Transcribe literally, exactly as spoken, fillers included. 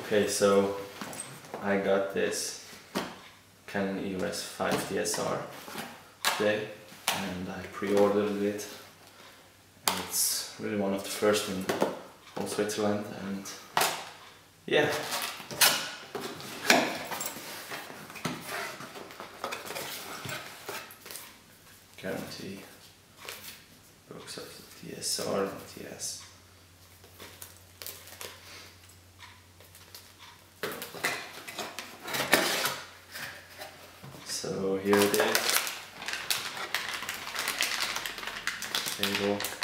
Okay, so I got this Canon E O S five D S R today and I pre-ordered it. And it's really one of the first in all Switzerland, and yeah. Guarantee books of the D S R and yes. So here it is. Table.